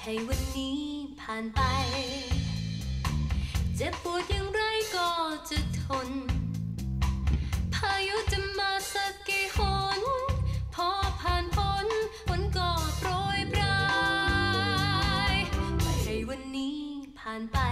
ให้วันนี้ผ่านไปเจ็บปวดอย่างไรก็จะทนพายุจะมาสักกี่หนพอผ่านพ้นฝนก็โปรยปลายปล่อยให้วันนี้ผ่านไป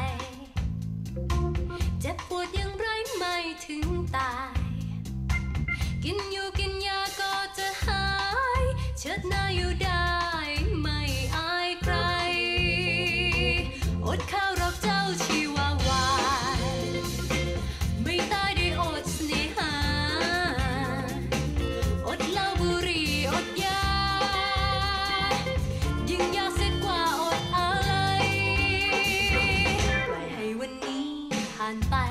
เจ็บปวดอย่างไรไม่ถึงตายกินอยู่กินยาก็จะหายเชิดหน้าอยู่ได้ไม่อายใครอดข้าวรอกเจ้าชีวาวายไม่ตายได้อดเสน่หาอดเหล้าบุหรี่อดยายิ่งยากเสียกว่าอดอะไรปล่อยให้วันนี้ผ่านไป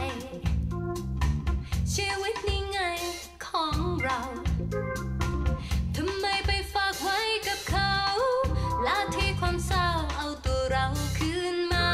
ชีวิตนี้ไงของเราทำไมไปฝากไว้กับเขาละที่ความเศร้าเอาตัวเราคืนมา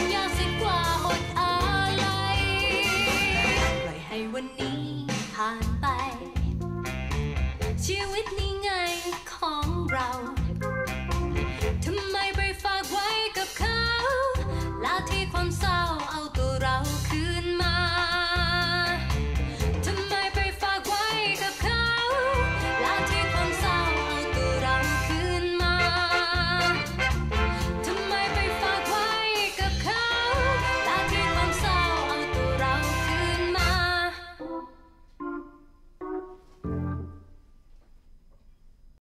ผ่าน